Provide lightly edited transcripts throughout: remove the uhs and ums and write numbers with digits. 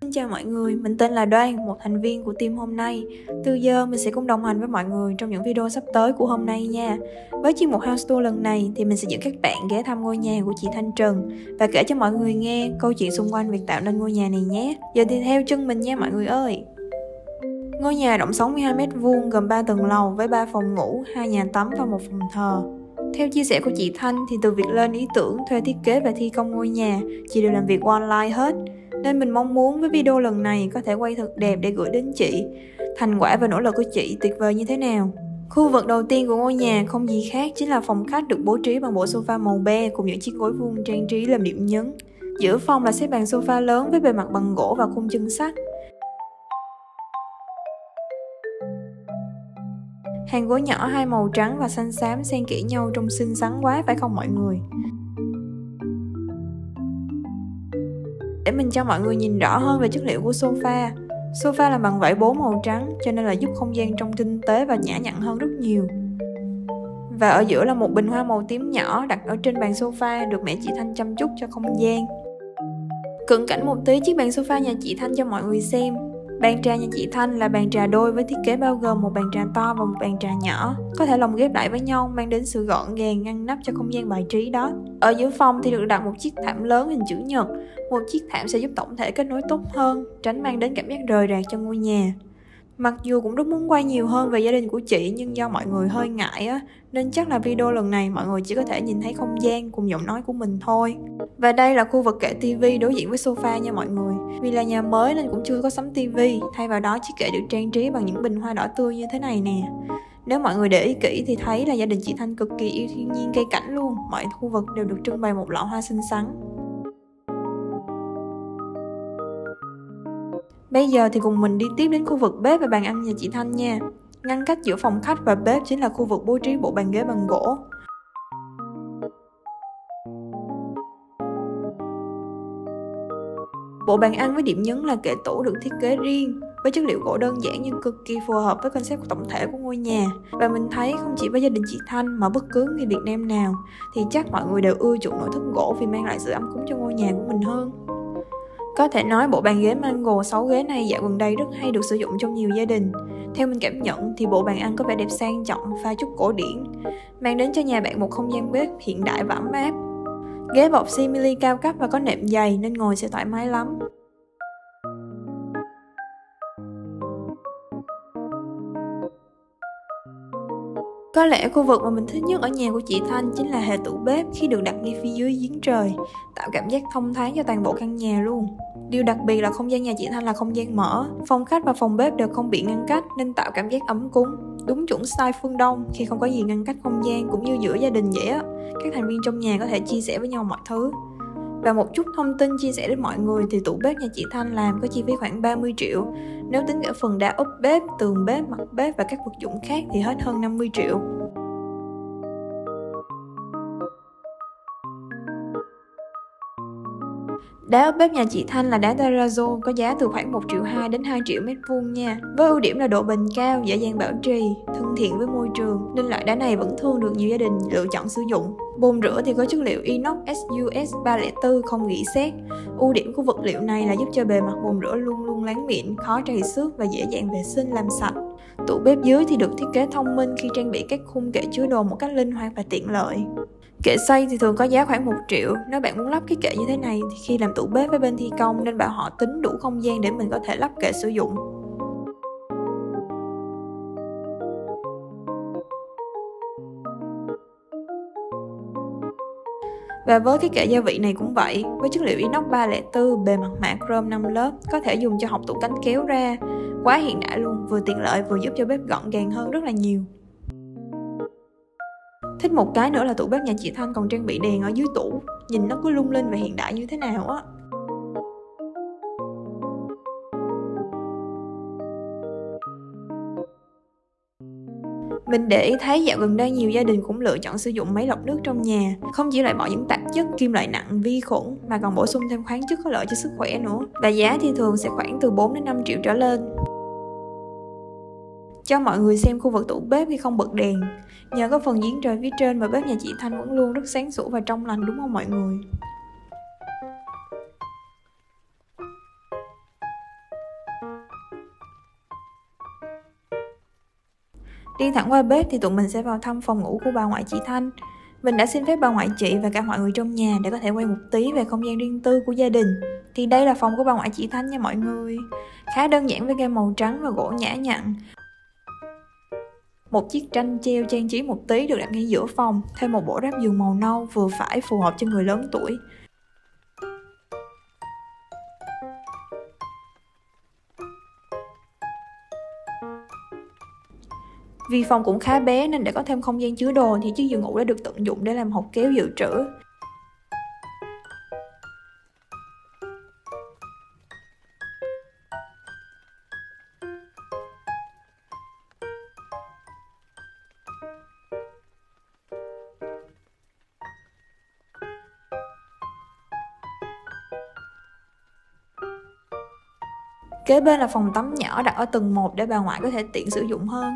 Xin chào mọi người, mình tên là Đoan, một thành viên của team hôm nay. Từ giờ mình sẽ cùng đồng hành với mọi người trong những video sắp tới của hôm nay nha. Với chuyên mục House Tour lần này thì mình sẽ dẫn các bạn ghé thăm ngôi nhà của chị Thanh Trần và kể cho mọi người nghe câu chuyện xung quanh việc tạo nên ngôi nhà này nhé. Giờ thì theo chân mình nha mọi người ơi. Ngôi nhà rộng 62m2 gồm 3 tầng lầu với 3 phòng ngủ, 2 nhà tắm và 1 phòng thờ. Theo chia sẻ của chị Thanh thì từ việc lên ý tưởng, thuê thiết kế và thi công ngôi nhà, chị đều làm việc online hết. Nên mình mong muốn với video lần này có thể quay thật đẹp để gửi đến chị. Thành quả và nỗ lực của chị tuyệt vời như thế nào? Khu vực đầu tiên của ngôi nhà không gì khác chính là phòng khách được bố trí bằng bộ sofa màu be cùng những chiếc gối vuông trang trí làm điểm nhấn. Giữa phòng là xếp bàn sofa lớn với bề mặt bằng gỗ và khung chân sắt. Hàng gối nhỏ hai màu trắng và xanh xám xen kẽ nhau trông xinh xắn quá phải không mọi người? Để mình cho mọi người nhìn rõ hơn về chất liệu của sofa. Sofa làm bằng vải bố màu trắng cho nên là giúp không gian trông tinh tế và nhã nhặn hơn rất nhiều. Và ở giữa là một bình hoa màu tím nhỏ đặt ở trên bàn sofa được mẹ chị Thanh chăm chút cho không gian. Cận cảnh một tí chiếc bàn sofa nhà chị Thanh cho mọi người xem. Bàn trà nhà chị Thanh là bàn trà đôi với thiết kế bao gồm một bàn trà to và một bàn trà nhỏ, có thể lồng ghép lại với nhau mang đến sự gọn gàng ngăn nắp cho không gian bài trí đó. Ở giữa phòng thì được đặt một chiếc thảm lớn hình chữ nhật. Một chiếc thảm sẽ giúp tổng thể kết nối tốt hơn, tránh mang đến cảm giác rời rạc cho ngôi nhà. Mặc dù cũng rất muốn quay nhiều hơn về gia đình của chị nhưng do mọi người hơi ngại á, nên chắc là video lần này mọi người chỉ có thể nhìn thấy không gian cùng giọng nói của mình thôi. Và đây là khu vực kệ tivi đối diện với sofa nha mọi người. Vì là nhà mới nên cũng chưa có sắm tivi, thay vào đó chiếc kệ được trang trí bằng những bình hoa đỏ tươi như thế này nè. Nếu mọi người để ý kỹ thì thấy là gia đình chị Thanh cực kỳ yêu thiên nhiên cây cảnh luôn. Mọi khu vực đều được trưng bày một lọ hoa xinh xắn. Bây giờ thì cùng mình đi tiếp đến khu vực bếp và bàn ăn nhà chị Thanh nha. Ngăn cách giữa phòng khách và bếp chính là khu vực bố trí bộ bàn ghế bằng gỗ. Bộ bàn ăn với điểm nhấn là kệ tủ được thiết kế riêng với chất liệu gỗ đơn giản nhưng cực kỳ phù hợp với concept tổng thể của ngôi nhà. Và mình thấy không chỉ với gia đình chị Thanh mà bất cứ người Việt Nam nào thì chắc mọi người đều ưa chuộng nội thất gỗ vì mang lại sự ấm cúng cho ngôi nhà của mình hơn. Có thể nói bộ bàn ghế mango 6 ghế này dạo gần đây rất hay được sử dụng trong nhiều gia đình. Theo mình cảm nhận thì bộ bàn ăn có vẻ đẹp sang trọng, pha chút cổ điển, mang đến cho nhà bạn một không gian bếp hiện đại và ấm áp. Ghế bọc simili cao cấp và có nệm dày nên ngồi sẽ thoải mái lắm. Có lẽ khu vực mà mình thích nhất ở nhà của chị Thanh chính là hệ tủ bếp khi được đặt ngay phía dưới giếng trời, tạo cảm giác thông thoáng cho toàn bộ căn nhà luôn. Điều đặc biệt là không gian nhà chị Thanh là không gian mở, phòng khách và phòng bếp đều không bị ngăn cách nên tạo cảm giác ấm cúng, đúng chuẩn style phương Đông khi không có gì ngăn cách không gian cũng như giữa gia đình vậy á. Các thành viên trong nhà có thể chia sẻ với nhau mọi thứ. Và một chút thông tin chia sẻ đến mọi người thì tủ bếp nhà chị Thanh làm có chi phí khoảng 30 triệu. Nếu tính cả phần đá ốp bếp, tường bếp, mặt bếp và các vật dụng khác thì hết hơn 50 triệu. Đá ốp bếp nhà chị Thanh là đá terrazzo có giá từ khoảng 1,2 triệu đến 2 triệu mét vuông nha. Với ưu điểm là độ bền cao, dễ dàng bảo trì, thân thiện với môi trường nên loại đá này vẫn thường được nhiều gia đình lựa chọn sử dụng. Bồn rửa thì có chất liệu inox SUS 304 không rỉ sét. Ưu điểm của vật liệu này là giúp cho bề mặt bồn rửa luôn luôn láng mịn, khó trầy xước và dễ dàng vệ sinh làm sạch. Tủ bếp dưới thì được thiết kế thông minh khi trang bị các khung kệ chứa đồ một cách linh hoạt và tiện lợi. Kệ xoay thì thường có giá khoảng 1 triệu. Nếu bạn muốn lắp cái kệ như thế này thì khi làm tủ bếp với bên thi công nên bảo họ tính đủ không gian để mình có thể lắp kệ sử dụng. Và với cái kệ gia vị này cũng vậy, với chất liệu inox 304, bề mặt mạ chrome 5 lớp, có thể dùng cho hộc tủ cánh kéo ra. Quá hiện đại luôn, vừa tiện lợi vừa giúp cho bếp gọn gàng hơn rất là nhiều. Thích một cái nữa là tủ bếp nhà chị Thanh còn trang bị đèn ở dưới tủ, nhìn nó cứ lung linh và hiện đại như thế nào á. Mình để ý thấy dạo gần đây nhiều gia đình cũng lựa chọn sử dụng máy lọc nước trong nhà, không chỉ loại bỏ những tạp chất, kim loại nặng, vi khuẩn mà còn bổ sung thêm khoáng chất có lợi cho sức khỏe nữa. Và giá thì thường sẽ khoảng từ 4 đến 5 triệu trở lên. Cho mọi người xem khu vực tủ bếp khi không bật đèn. Nhờ có phần giếng trời phía trên mà bếp nhà chị Thanh vẫn luôn rất sáng sủa và trong lành đúng không mọi người? Đi thẳng qua bếp thì tụi mình sẽ vào thăm phòng ngủ của bà ngoại chị Thanh. Mình đã xin phép bà ngoại chị và cả mọi người trong nhà để có thể quay một tí về không gian riêng tư của gia đình. Thì đây là phòng của bà ngoại chị Thanh nha mọi người. Khá đơn giản với ghế màu trắng và gỗ nhã nhặn. Một chiếc tranh treo trang trí một tí được đặt ngay giữa phòng, thêm một bộ ráp giường màu nâu vừa phải phù hợp cho người lớn tuổi. Vì phòng cũng khá bé nên để có thêm không gian chứa đồ thì chiếc giường ngủ đã được tận dụng để làm hộc kéo dự trữ. Kế bên là phòng tắm nhỏ đặt ở tầng 1 để bà ngoại có thể tiện sử dụng hơn.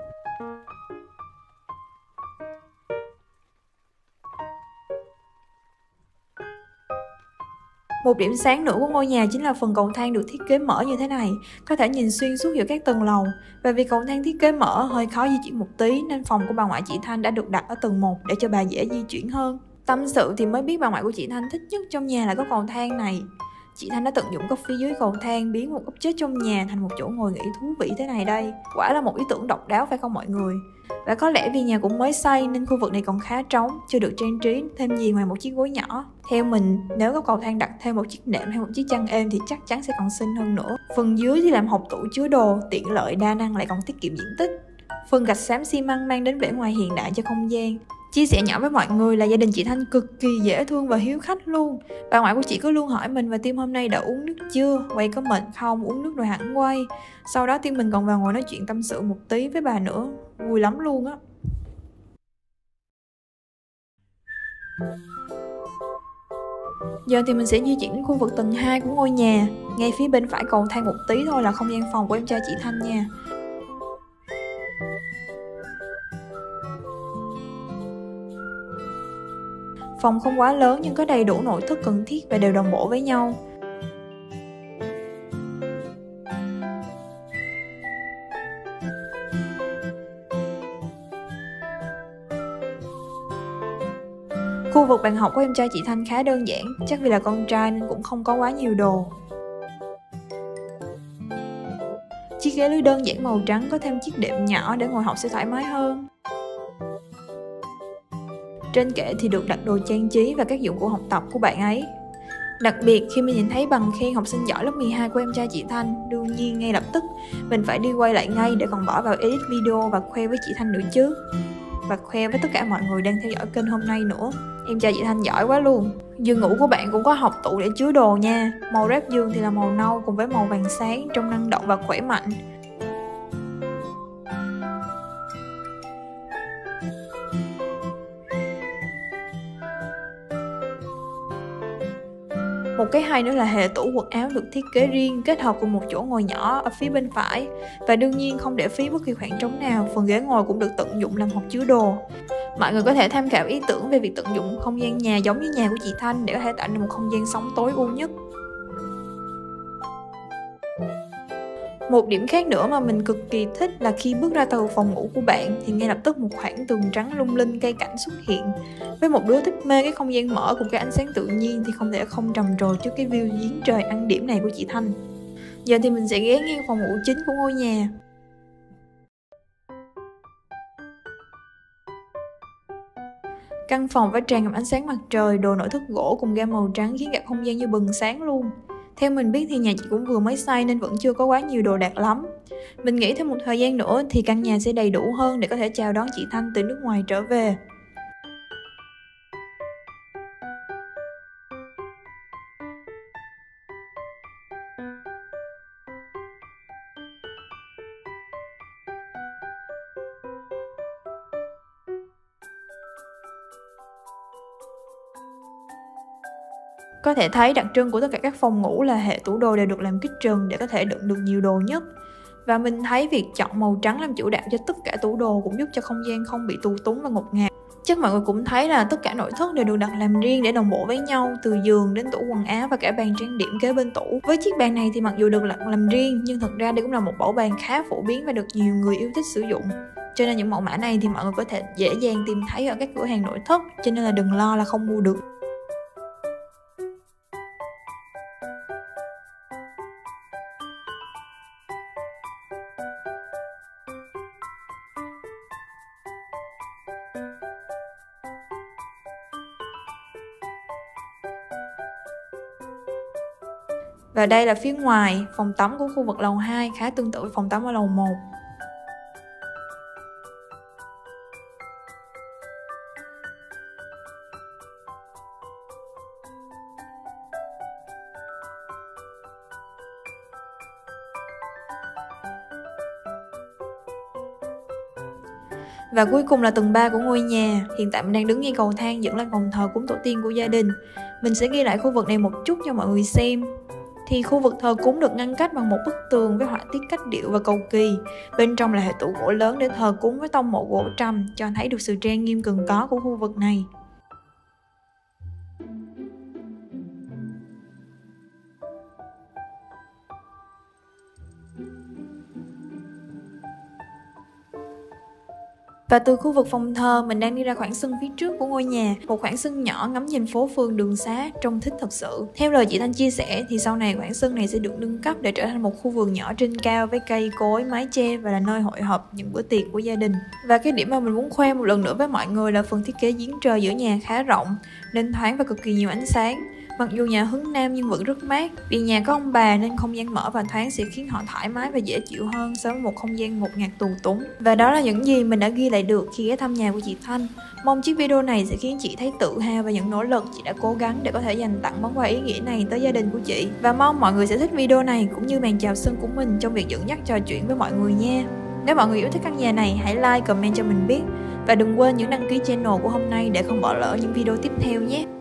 Một điểm sáng nữa của ngôi nhà chính là phần cầu thang được thiết kế mở như thế này, có thể nhìn xuyên suốt giữa các tầng lầu. Và vì cầu thang thiết kế mở hơi khó di chuyển một tí nên phòng của bà ngoại chị Thanh đã được đặt ở tầng 1 để cho bà dễ di chuyển hơn. Tâm sự thì mới biết bà ngoại của chị Thanh thích nhất trong nhà là có cầu thang này. Chị Thanh đã tận dụng góc phía dưới cầu thang biến một góc chết trong nhà thành một chỗ ngồi nghỉ thú vị thế này đây. Quả là một ý tưởng độc đáo phải không mọi người? Và có lẽ vì nhà cũng mới xây nên khu vực này còn khá trống, chưa được trang trí thêm gì ngoài một chiếc gối nhỏ. Theo mình, nếu có cầu thang đặt thêm một chiếc nệm hay một chiếc chăn êm thì chắc chắn sẽ còn xinh hơn nữa. Phần dưới thì làm hộc tủ chứa đồ, tiện lợi đa năng lại còn tiết kiệm diện tích. Phần gạch xám xi măng mang đến vẻ ngoài hiện đại cho không gian. Chia sẻ nhỏ với mọi người là gia đình chị Thanh cực kỳ dễ thương và hiếu khách luôn. Bà ngoại của chị cứ luôn hỏi mình và Tim hôm nay đã uống nước chưa, quay có mệt không, uống nước rồi hẳn quay. Sau đó Tim mình còn vào ngồi nói chuyện tâm sự một tí với bà nữa, vui lắm luôn á. Giờ thì mình sẽ di chuyển đến khu vực tầng 2 của ngôi nhà. Ngay phía bên phải cầu thang một tí thôi là không gian phòng của em trai chị Thanh nha. Phòng không quá lớn nhưng có đầy đủ nội thất cần thiết và đều đồng bộ với nhau. Khu vực bàn học của em trai chị Thanh khá đơn giản, chắc vì là con trai nên cũng không có quá nhiều đồ. Chiếc ghế lưới đơn giản màu trắng có thêm chiếc đệm nhỏ để ngồi học sẽ thoải mái hơn. Trên kệ thì được đặt đồ trang trí và các dụng cụ học tập của bạn ấy. Đặc biệt khi mình nhìn thấy bằng khen học sinh giỏi lớp 12 của em trai chị Thanh, đương nhiên ngay lập tức mình phải đi quay lại ngay để còn bỏ vào edit video và khoe với chị Thanh nữa chứ. Và khoe với tất cả mọi người đang theo dõi kênh hôm nay nữa. Em trai chị Thanh giỏi quá luôn. Giường ngủ của bạn cũng có hộc tủ để chứa đồ nha. Màu ráp giường thì là màu nâu cùng với màu vàng sáng, trông năng động và khỏe mạnh. Một cái hay nữa là hệ tủ quần áo được thiết kế riêng kết hợp cùng một chỗ ngồi nhỏ ở phía bên phải. Và đương nhiên không để phí bất kỳ khoảng trống nào, phần ghế ngồi cũng được tận dụng làm hộc chứa đồ. Mọi người có thể tham khảo ý tưởng về việc tận dụng không gian nhà giống như nhà của chị Thanh để có thể tạo nên một không gian sống tối ưu nhất. Một điểm khác nữa mà mình cực kỳ thích là khi bước ra từ phòng ngủ của bạn thì ngay lập tức một khoảng tường trắng lung linh cây cảnh xuất hiện. Với một đứa thích mê cái không gian mở cùng cái ánh sáng tự nhiên thì không thể không trầm trồ trước cái view giếng trời ăn điểm này của chị Thanh. Giờ thì mình sẽ ghé ngang phòng ngủ chính của ngôi nhà. Căn phòng phải tràn ngập ánh sáng mặt trời, đồ nội thất gỗ cùng gam màu trắng khiến cả không gian như bừng sáng luôn. Theo mình biết thì nhà chị cũng vừa mới xây nên vẫn chưa có quá nhiều đồ đạc lắm. Mình nghĩ thêm một thời gian nữa thì căn nhà sẽ đầy đủ hơn để có thể chào đón chị Thanh từ nước ngoài trở về. Có thể thấy đặc trưng của tất cả các phòng ngủ là hệ tủ đồ đều được làm kích trần để có thể đựng được nhiều đồ nhất. Và mình thấy việc chọn màu trắng làm chủ đạo cho tất cả tủ đồ cũng giúp cho không gian không bị tù túng và ngột ngạt. Chắc mọi người cũng thấy là tất cả nội thất đều được đặt làm riêng để đồng bộ với nhau, từ giường đến tủ quần áo và cả bàn trang điểm kế bên tủ. Với chiếc bàn này thì mặc dù được đặt làm riêng nhưng thật ra đây cũng là một mẫu bàn khá phổ biến và được nhiều người yêu thích sử dụng. cho nên những mẫu mã này thì mọi người có thể dễ dàng tìm thấy ở các cửa hàng nội thất, cho nên là đừng lo là không mua được. Và đây là phía ngoài phòng tắm của khu vực lầu 2, khá tương tự với phòng tắm ở lầu 1. Và cuối cùng là tầng 3 của ngôi nhà. Hiện tại mình đang đứng ngay cầu thang dẫn lên phòng thờ cúng tổ tiên của gia đình. Mình sẽ ghi lại khu vực này một chút cho mọi người xem. Thì khu vực thờ cúng được ngăn cách bằng một bức tường với họa tiết cách điệu và cầu kỳ. Bên trong là hệ tủ gỗ lớn để thờ cúng với tông mộ gỗ trầm, cho thấy được sự trang nghiêm cần có của khu vực này. Và từ khu vực phòng thờ, mình đang đi ra khoảng sân phía trước của ngôi nhà, một khoảng sân nhỏ ngắm nhìn phố phường đường xá, trông thích thật sự. Theo lời chị Thanh chia sẻ thì sau này khoảng sân này sẽ được nâng cấp để trở thành một khu vườn nhỏ trên cao với cây cối, mái che và là nơi hội họp những bữa tiệc của gia đình. Và cái điểm mà mình muốn khoe một lần nữa với mọi người là phần thiết kế giếng trời giữa nhà khá rộng nên thoáng và cực kỳ nhiều ánh sáng. Mặc dù nhà hướng Nam nhưng vẫn rất mát, vì nhà có ông bà nên không gian mở và thoáng sẽ khiến họ thoải mái và dễ chịu hơn so với một không gian ngột ngạt tù túng. Và đó là những gì mình đã ghi lại được khi ghé thăm nhà của chị Thanh. Mong chiếc video này sẽ khiến chị thấy tự hào và những nỗ lực chị đã cố gắng để có thể dành tặng món quà ý nghĩa này tới gia đình của chị. Và mong mọi người sẽ thích video này cũng như màn chào xuân của mình trong việc dẫn dắt trò chuyện với mọi người nha. Nếu mọi người yêu thích căn nhà này, hãy like, comment cho mình biết. Và đừng quên những đăng ký channel của hôm nay để không bỏ lỡ những video tiếp theo nhé.